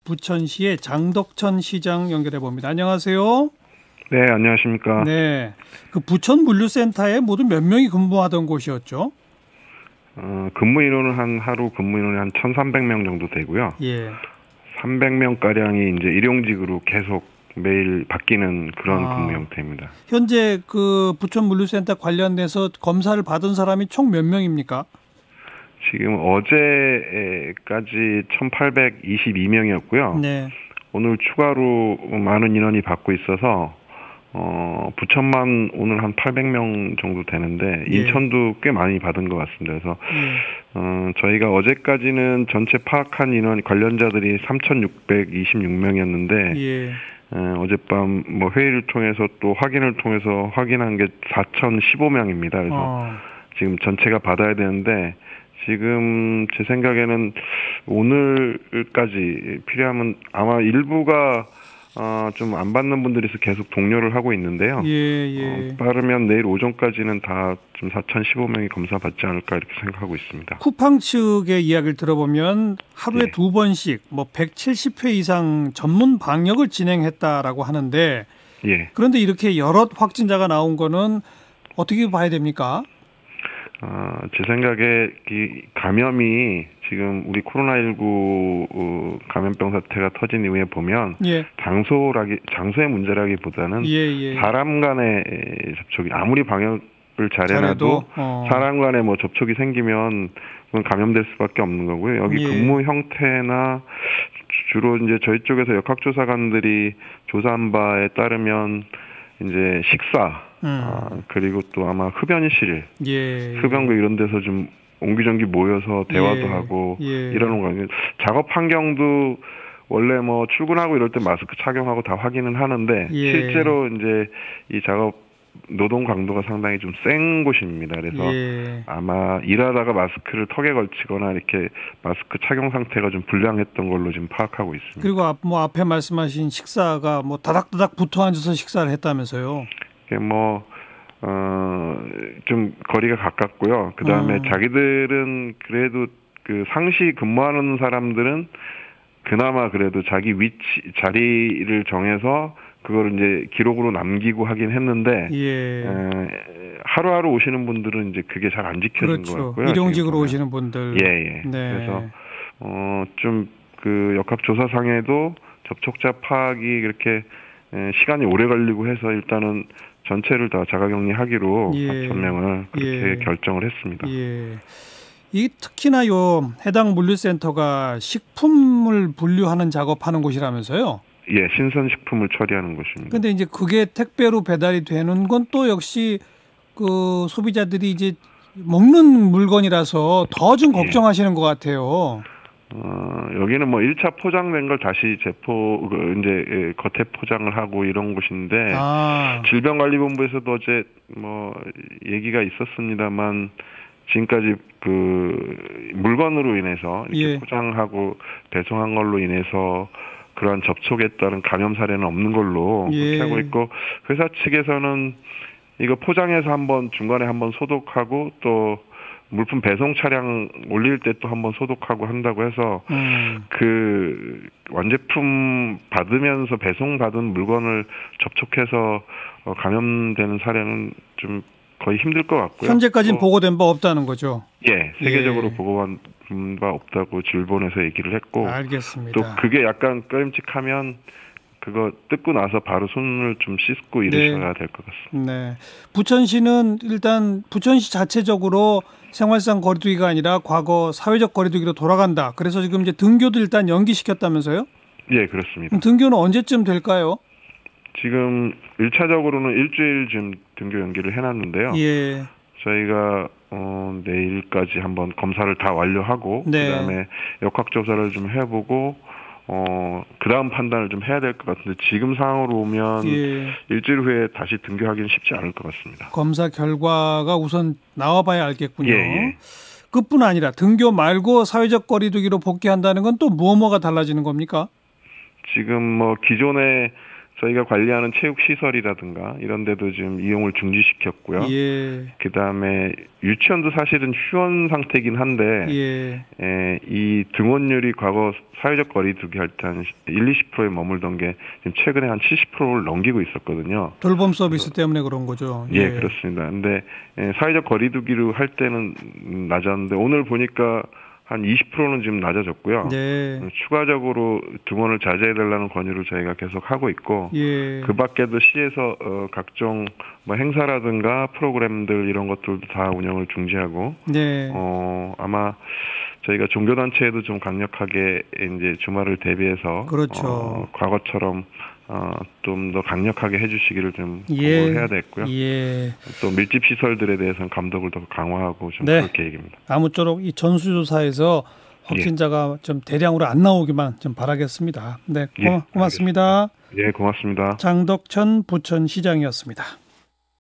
부천시의 장덕천 시장 연결해 봅니다. 안녕하세요. 네, 안녕하십니까. 네, 그 부천 물류센터에 모두 몇 명이 근무하던 곳이었죠? 근무 인원은 하루 근무 인원이 한 1,300명 정도 되고요. 예. 300명 가량이 이제 일용직으로 계속 매일 바뀌는 그런 근무 형태입니다. 현재 그 부천 물류센터 관련돼서 검사를 받은 사람이 총 몇 명입니까? 지금 어제까지 1,822명이었고요. 네. 오늘 추가로 많은 인원이 받고 있어서 부천만 오늘 한 800명 정도 되는데 인천도 꽤 많이 받은 것 같습니다. 그래서 저희가 어제까지는 전체 파악한 인원 관련자들이 3,626명이었는데 예. 어젯밤 뭐 회의를 통해서 또 확인을 통해서 확인한 게 4,015명입니다. 그래서 지금 전체가 받아야 되는데 지금 제 생각에는 오늘까지 필요하면 아마 일부가 좀 안 받는 분들이 있어 계속 독려를 하고 있는데요. 빠르면 내일 오전까지는 다 좀 4,015명이 검사 받지 않을까 이렇게 생각하고 있습니다. 쿠팡 측의 이야기를 들어보면 하루에 2번씩 뭐 170회 이상 전문 방역을 진행했다라고 하는데 그런데 이렇게 여럿 확진자가 나온 거는 어떻게 봐야 됩니까? 제 생각에 이 감염이 지금 우리 코로나19 감염병 사태가 터진 이후에 보면 장소의 문제라기보다는 사람 간의 접촉이 아무리 방역을 잘해놔도 사람 간에 뭐 접촉이 생기면 그건 감염될 수밖에 없는 거고요. 여기 근무 형태나 주로 이제 저희 쪽에서 역학조사관들이 조사한 바에 따르면 이제 식사 그리고 또 아마 흡연실, 흡연구 이런 데서 좀 옹기종기 모여서 대화도 하고 이러는 거예요. 작업 환경도 원래 뭐 출근하고 이럴 때 마스크 착용하고 다 확인은 하는데 실제로 이제 이 작업 노동 강도가 상당히 좀 센 곳입니다. 그래서 아마 일하다가 마스크를 턱에 걸치거나 이렇게 마스크 착용 상태가 좀 불량했던 걸로 지금 파악하고 있습니다. 그리고 앞에 말씀하신 식사가 뭐 다닥다닥 붙어 앉아서 식사를 했다면서요? 좀 거리가 가깝고요. 그 다음에 자기들은 그래도 그 상시 근무하는 사람들은 그나마 그래도 자기 자리를 정해서 그걸 이제 기록으로 남기고 하긴 했는데 하루하루 오시는 분들은 이제 그게 잘 안 지켜진 것 같고요. 일용직으로 오시는 분들. 그래서 좀 그 역학조사상에도 접촉자 파악이 그렇게 시간이 오래 걸리고 해서 일단은 전체를 다 자가격리하기로 4,000명을 그렇게 결정을 했습니다. 이 특히나 해당 물류센터가 식품을 분류하는 작업하는 곳이라면서요? 신선식품을 처리하는 곳입니다. 근데 이제 그게 택배로 배달이 되는 건 또 역시 그 소비자들이 이제 먹는 물건이라서 더 좀 걱정하시는 것 같아요. 여기는 뭐 1차 포장된 걸 다시 이제 겉에 포장을 하고 이런 곳인데 질병관리본부에서도 어제 뭐 얘기가 있었습니다만 지금까지 그 물건으로 인해서 이렇게 포장하고 배송한 걸로 인해서 그러한 접촉에 따른 감염 사례는 없는 걸로 그렇게 하고 있고 회사 측에서는 이거 포장해서 중간에 한번 소독하고 또 물품 배송 차량 올릴 때 또 한번 소독하고 한다고 해서 그 완제품 받으면서 배송받은 물건을 접촉해서 감염되는 사례는 좀 거의 힘들 것 같고요. 현재까지는 보고된 바 없다는 거죠? 세계적으로 보고된 바 없다고 질본에서 얘기를 했고 알겠습니다. 또 그게 약간 꺼림칙하면 그거 뜯고 나서 바로 손을 좀 씻고 이러셔야 될 것 같습니다. 부천시는 일단 부천시 자체적으로 생활상 거리두기가 아니라 과거 사회적 거리두기로 돌아간다. 그래서 지금 이제 등교도 일단 연기시켰다면서요? 그렇습니다. 등교는 언제쯤 될까요? 지금 1차적으로는 일주일 지금 등교 연기를 해놨는데요. 저희가 내일까지 한번 검사를 다 완료하고 그다음에 역학조사를 좀 해보고 그다음 판단을 좀 해야 될 것 같은데 지금 상황으로 오면 일주일 후에 다시 등교하기는 쉽지 않을 것 같습니다. 검사 결과가 우선 나와봐야 알겠군요. 그뿐 아니라 등교 말고 사회적 거리두기로 복귀한다는 건 또 뭐가 달라지는 겁니까? 지금 뭐 기존에 저희가 관리하는 체육 시설이라든가 이런 데도 지금 이용을 중지시켰고요. 예. 그다음에 유치원도 사실은 휴원 상태이긴 한데 예. 이 등원율이 과거 사회적 거리두기 할 때 한 20%에 머물던 게 지금 최근에 한 70%를 넘기고 있었거든요. 돌봄 서비스 때문에 그런 거죠. 예, 그렇습니다. 근데 사회적 거리두기로 할 때는 낮았는데 오늘 보니까 한 20%는 지금 낮아졌고요. 네. 추가적으로 등원을 자제해달라는 권유를 저희가 계속 하고 있고, 예. 그 밖에도 시에서 각종 뭐 행사라든가 프로그램들 이런 것들도 다 운영을 중지하고, 네. 아마 저희가 종교단체에도 좀 강력하게 이제 주말을 대비해서, 그렇죠. 과거처럼 좀 더 강력하게 해주시기를 좀 해야 됐고요. 예. 또 밀집 시설들에 대해서는 감독을 더 강화하고 좀 그럴 계획입니다. 아무쪼록 이 전수조사에서 확진자가 좀 대량으로 안 나오기만 좀 바라겠습니다. 네, 고맙습니다. 예, 고맙습니다. 장덕천 부천시장이었습니다.